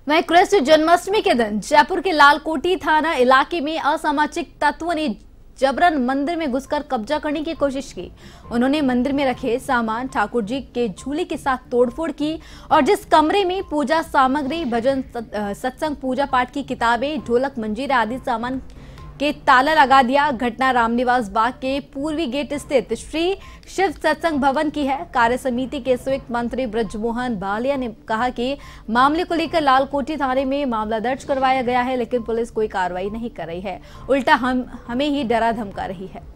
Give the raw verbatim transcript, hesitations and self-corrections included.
वहीं कृष्ण जन्माष्टमी के दिन जयपुर के लालकोठी थाना इलाके में असामाजिक तत्वों ने जबरन मंदिर में घुसकर कब्जा करने की कोशिश की। उन्होंने मंदिर में रखे सामान, ठाकुर जी के झूले के साथ तोड़फोड़ की और जिस कमरे में पूजा सामग्री, भजन, सत्संग, पूजा पाठ की किताबें, ढोलक, मंजीरा आदि सामान के ताला लगा दिया। घटना रामनिवास बाग के पूर्वी गेट स्थित श्री शिव सत्संग भवन की है। कार्य समिति के संयुक्त मंत्री ब्रजमोहन भालिया ने कहा कि मामले को लेकर लालकोठी थाने में मामला दर्ज करवाया गया है, लेकिन पुलिस कोई कार्रवाई नहीं कर रही है, उल्टा हम हमें ही डरा धमका रही है।